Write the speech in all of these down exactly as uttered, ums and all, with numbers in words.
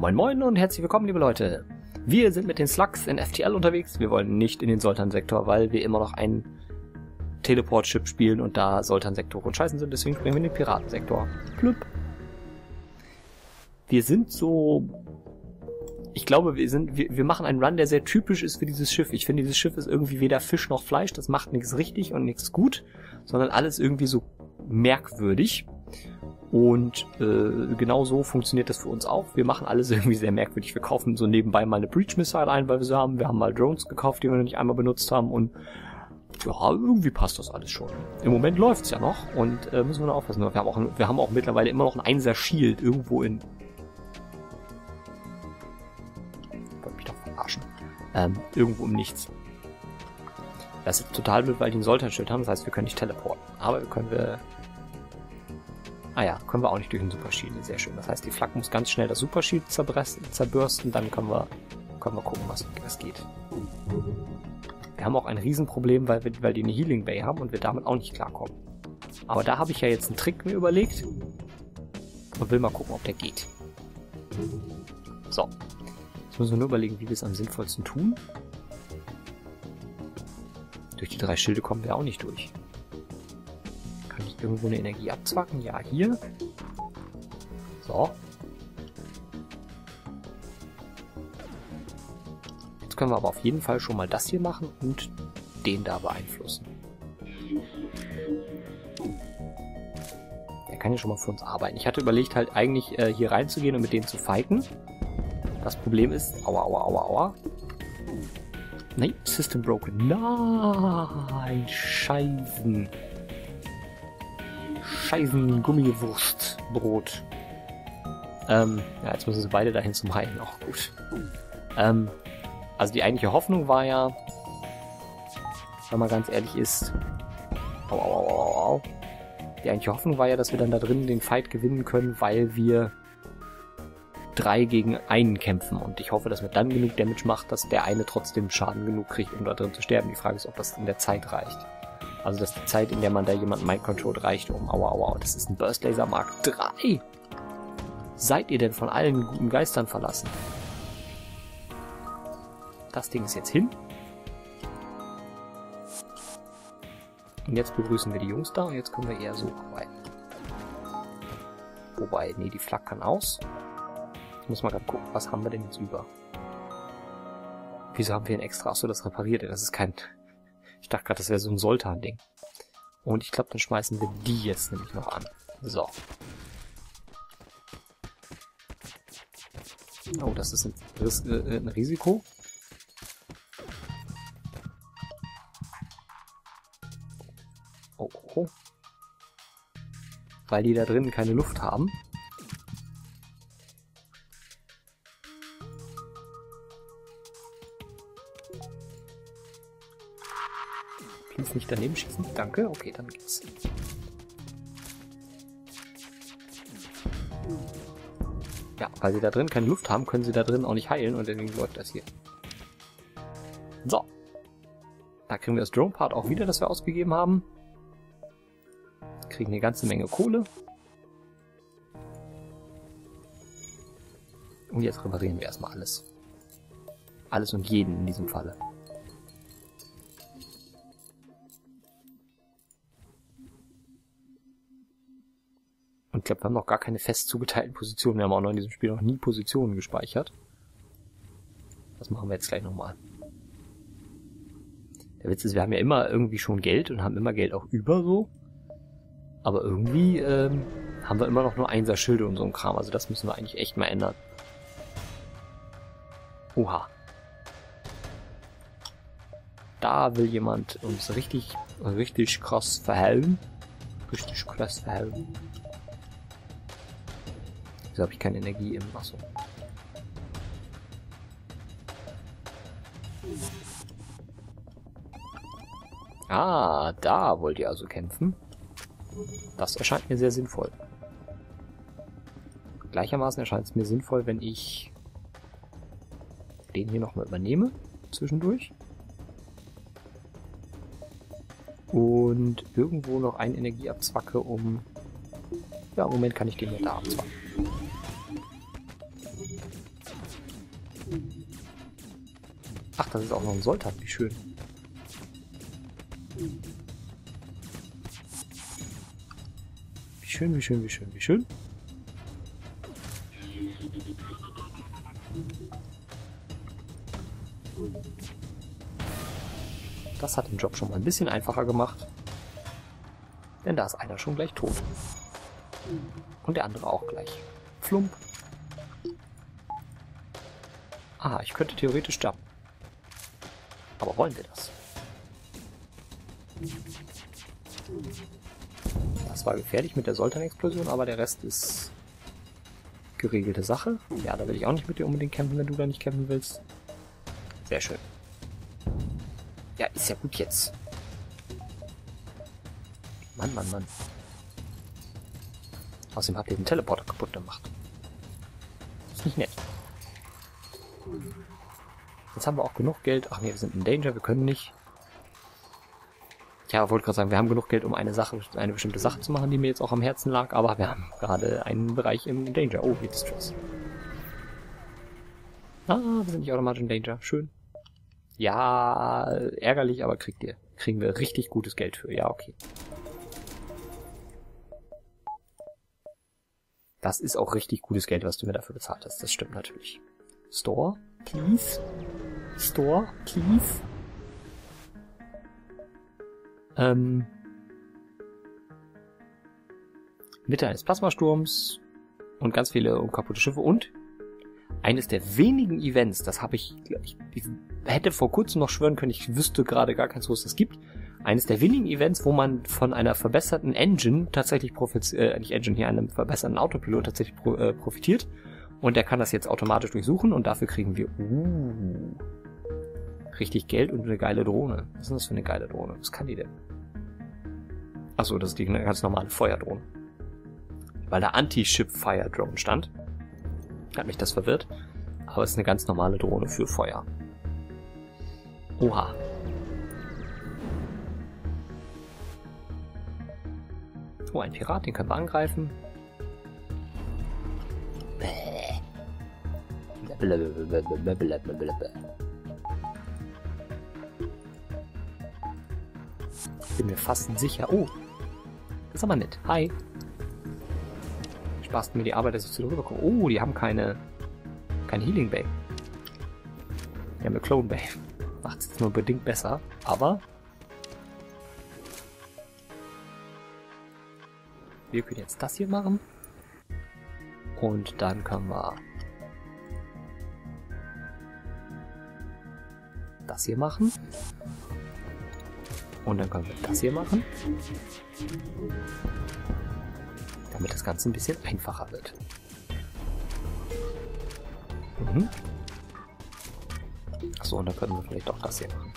Moin Moin und herzlich willkommen, liebe Leute. Wir sind mit den Slugs in F T L unterwegs. Wir wollen nicht in den Sultan-Sektor, weil wir immer noch einen Teleport-Chip spielen und da Sultan-Sektor und Scheißen sind. Deswegen springen wir in den Piratensektor. Plüpp. Wir sind so... Ich glaube, wir sind, wir, wir machen einen Run, der sehr typisch ist für dieses Schiff. Ich finde, dieses Schiff ist irgendwie weder Fisch noch Fleisch. Das macht nichts richtig und nichts gut, sondern alles irgendwie so merkwürdig. Und äh, genau so funktioniert das für uns auch. Wir machen alles irgendwie sehr merkwürdig. Wir kaufen so nebenbei mal eine Breach Missile ein, weil wir sie haben. Wir haben mal Drones gekauft, die wir noch nicht einmal benutzt haben. Und ja, irgendwie passt das alles schon. Im Moment läuft's ja noch und äh, müssen wir nur aufpassen. Wir haben auch, wir haben auch mittlerweile immer noch ein Einser Shield irgendwo in... Ich wollte mich doch verarschen. Ähm, irgendwo im Nichts. Das ist total blöd, weil die ein Sultan-Schild haben. Das heißt, wir können nicht teleporten. Aber wir können wir... Ah ja, können wir auch nicht durch den Super Shield. Sehr schön. Das heißt, die Flak muss ganz schnell das Super Shield zerbürsten. Dann können wir, können wir gucken, was, was geht. Wir haben auch ein Riesenproblem, weil, wir, weil die eine Healing Bay haben und wir damit auch nicht klarkommen. Aber da habe ich ja jetzt einen Trick mir überlegt. Und will mal gucken, ob der geht. So. Jetzt müssen wir nur überlegen, wie wir es am sinnvollsten tun. Durch die drei Schilde kommen wir auch nicht durch. Kann ich irgendwo eine Energie abzwacken? Ja, hier. So. Jetzt können wir aber auf jeden Fall schon mal das hier machen und den da beeinflussen. Der kann ja schon mal für uns arbeiten. Ich hatte überlegt, halt eigentlich äh, hier reinzugehen und mit denen zu fighten. Das Problem ist... Aua, aua, aua, aua. Nein, System broken. Nein, Scheißen. Scheißen Gummiwurstbrot. Ähm, ja, jetzt müssen sie beide dahin zum Heilen. Auch gut. Ähm, also die eigentliche Hoffnung war ja, wenn man ganz ehrlich ist, au, au, au, au, au. Die eigentliche Hoffnung war ja, dass wir dann da drin den Fight gewinnen können, weil wir drei gegen einen kämpfen. Und ich hoffe, dass wir dann genug Damage macht, dass der eine trotzdem Schaden genug kriegt, um da drin zu sterben. Die Frage ist, ob das in der Zeit reicht. Also, dass die Zeit, in der man da jemanden mind-controlled, reicht, um... Aua, aua, das ist ein Burst Laser Mark drei. Seid ihr denn von allen guten Geistern verlassen? Das Ding ist jetzt hin. Und jetzt begrüßen wir die Jungs da und jetzt können wir eher so arbeiten. Wobei, nee, die Flak kann aus. Ich muss mal gerade gucken, was haben wir denn jetzt über? Wieso haben wir ein extra... Achso, das repariert. Das ist kein... Ich dachte gerade, das wäre so ein Sultan-Ding. Und ich glaube, dann schmeißen wir die jetzt nämlich noch an. So. Oh, das ist ein, Ris äh, ein Risiko. Oh, oh. Weil die da drin keine Luft haben. Please nicht daneben schießen. Danke. Okay, dann geht's. Ja, weil sie da drin keine Luft haben, können sie da drin auch nicht heilen und deswegen läuft das hier. So. Da kriegen wir das Drone-Part auch wieder, das wir ausgegeben haben. Kriegen eine ganze Menge Kohle. Und jetzt reparieren wir erstmal alles. Alles und jeden in diesem Falle. Und ich glaube, wir haben noch gar keine fest zugeteilten Positionen. Wir haben auch noch in diesem Spiel noch nie Positionen gespeichert. Das machen wir jetzt gleich nochmal. Der Witz ist, wir haben ja immer irgendwie schon Geld und haben immer Geld auch über so. Aber irgendwie ähm, haben wir immer noch nur Einser-Schilde und so ein Kram. Also das müssen wir eigentlich echt mal ändern. Oha. Da will jemand uns richtig, richtig krass verhelmen. Richtig krass verhelmen. Wieso habe ich keine Energie im... Achso. Ah, da wollt ihr also kämpfen. Das erscheint mir sehr sinnvoll. Gleichermaßen erscheint es mir sinnvoll, wenn ich den hier nochmal übernehme, zwischendurch. Und irgendwo noch eine Energie abzwacke, um... Ja, im Moment kann ich den ja da abzwacken. Ach, das ist auch noch ein Soldat, wie schön. Wie schön, wie schön, wie schön, wie schön. Das hat den Job schon mal ein bisschen einfacher gemacht. Denn da ist einer schon gleich tot. Und der andere auch gleich. Flump. Ah, ich könnte theoretisch jumpen. Aber wollen wir das? Das war gefährlich mit der Soltan-Explosion, aber der Rest ist geregelte Sache. Ja, da will ich auch nicht mit dir unbedingt kämpfen, wenn du da nicht kämpfen willst. Sehr schön. Ja, ist ja gut jetzt. Mann, Mann, Mann. Außerdem habt ihr den Teleporter kaputt gemacht. Ist nicht nett. Jetzt haben wir auch genug Geld. Ach nee, wir sind in Danger, wir können nicht. Ja, wollte gerade sagen, wir haben genug Geld, um eine Sache, eine bestimmte Sache zu machen, die mir jetzt auch am Herzen lag, aber wir haben gerade einen Bereich im Danger. Oh, jetzt Stress. Ah, wir sind nicht automatisch in Danger. Schön. Ja, ärgerlich, aber kriegt ihr. Kriegen wir richtig gutes Geld für. Ja, okay. Das ist auch richtig gutes Geld, was du mir dafür bezahlt hast. Das stimmt natürlich. Store, please. Store, please. Ähm. Mitte eines Plasmasturms und ganz viele kaputte Schiffe und eines der wenigen Events, das habe ich, ich, ich hätte vor kurzem noch schwören können, ich wüsste gerade gar keins, wo es das gibt. Eines der wenigen Events, wo man von einer verbesserten Engine tatsächlich profitiert, äh, nicht Engine, hier einem verbesserten Autopilot tatsächlich pro, äh, profitiert. Und der kann das jetzt automatisch durchsuchen und dafür kriegen wir uh, richtig Geld und eine geile Drohne. Was ist denn das für eine geile Drohne? Was kann die denn? Achso, das ist die eine ganz normale Feuerdrohne. Weil da Anti-Ship-Fire-Drone stand. Hat mich das verwirrt. Aber es ist eine ganz normale Drohne für Feuer. Oha. Oh, ein Pirat, den können wir angreifen. Bin mir fast sicher. Oh, das ist aber nett. Hi. Sparst mir die Arbeit, dass ich zu drüber komme. Oh, die haben keine, keine Healing Bay. Die haben eine Clone Bay. Macht es jetzt nur bedingt besser, aber wir können jetzt das hier machen. Und dann können wir das hier machen. Und dann können wir das hier machen. Damit das Ganze ein bisschen einfacher wird. Mhm. Achso, und dann können wir vielleicht auch das hier machen.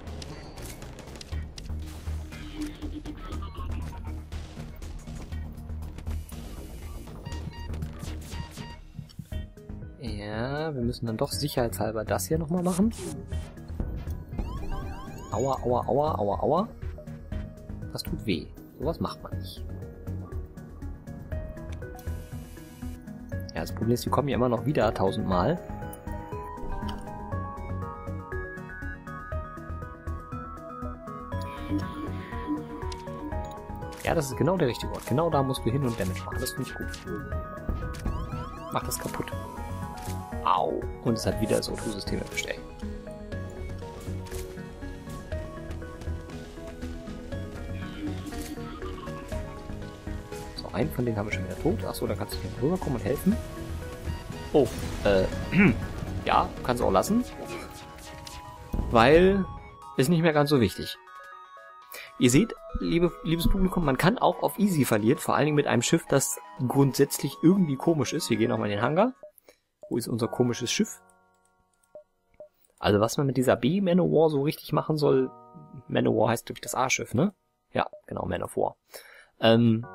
Ja, wir müssen dann doch sicherheitshalber das hier nochmal machen. Aua, aua, aua, aua, aua. Das tut weh. Sowas macht man nicht. Ja, das Problem ist, die kommen ja immer noch wieder tausendmal. Ja, das ist genau der richtige Ort. Genau da musst du hin und Damage machen. Das finde ich gut. Mach das kaputt. Au. Und es hat wieder das O zwei System erwischt, ey. So, einen von denen haben wir schon wieder tot. Achso, dann kannst du hier rüberkommen und helfen. Oh, äh, ja, kannst du auch lassen. Weil, ist nicht mehr ganz so wichtig. Ihr seht, liebe, liebes Publikum, man kann auch auf Easy verlieren, vor allen Dingen mit einem Schiff, das grundsätzlich irgendwie komisch ist. Wir gehen auch mal in den Hangar. Wo ist unser komisches Schiff? Also was man mit dieser B-Manowar so richtig machen soll, Manowar heißt, glaube ich, das A-Schiff, ne? Ja, genau, Man of War. Ähm,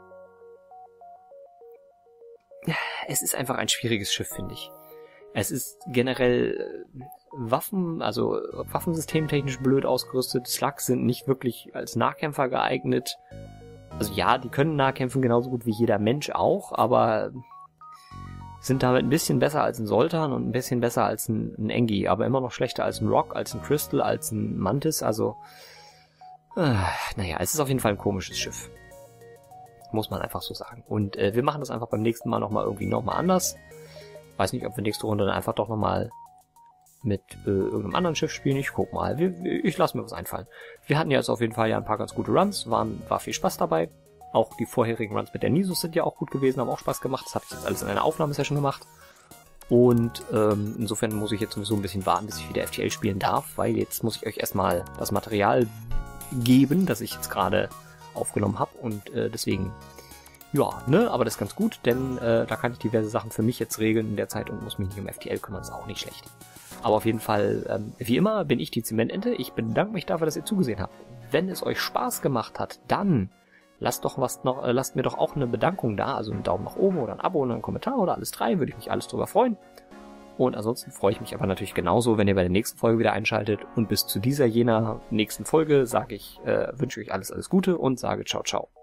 ja, es ist einfach ein schwieriges Schiff, finde ich. Es ist generell äh, Waffen, also waffensystemtechnisch blöd ausgerüstet. Slugs sind nicht wirklich als Nahkämpfer geeignet. Also ja, die können Nahkämpfen genauso gut wie jeder Mensch auch, aber sind damit ein bisschen besser als ein Sultan und ein bisschen besser als ein, ein Engi, aber immer noch schlechter als ein Rock, als ein Crystal, als ein Mantis, also äh, naja, es ist auf jeden Fall ein komisches Schiff. Muss man einfach so sagen. Und äh, wir machen das einfach beim nächsten Mal nochmal irgendwie nochmal anders. Weiß nicht, ob wir nächste Runde dann einfach doch nochmal mit äh, irgendeinem anderen Schiff spielen. Ich guck mal. Wir, ich lasse mir was einfallen. Wir hatten ja jetzt auf jeden Fall ja ein paar ganz gute Runs. Waren, war viel Spaß dabei. Auch die vorherigen Runs mit der Nisus sind ja auch gut gewesen, haben auch Spaß gemacht. Das habe ich jetzt alles in einer Aufnahmesession gemacht. Und ähm, insofern muss ich jetzt sowieso ein bisschen warten, bis ich wieder F T L spielen darf, weil jetzt muss ich euch erstmal das Material geben, das ich jetzt gerade aufgenommen habe. Und äh, deswegen, ja, ne, aber das ist ganz gut, denn äh, da kann ich diverse Sachen für mich jetzt regeln in der Zeit und muss mich nicht um F T L kümmern, ist auch nicht schlecht. Aber auf jeden Fall, ähm, wie immer, bin ich die Zementente. Ich bedanke mich dafür, dass ihr zugesehen habt. Wenn es euch Spaß gemacht hat, dann lasst doch was noch, äh, lasst mir doch auch eine Bedankung da, also einen Daumen nach oben oder ein Abo oder einen Kommentar oder alles drei, würde ich mich alles drüber freuen. Und ansonsten freue ich mich aber natürlich genauso, wenn ihr bei der nächsten Folge wieder einschaltet. Und bis zu dieser jener nächsten Folge sage ich, äh, wünsche euch alles, alles Gute und sage ciao, ciao.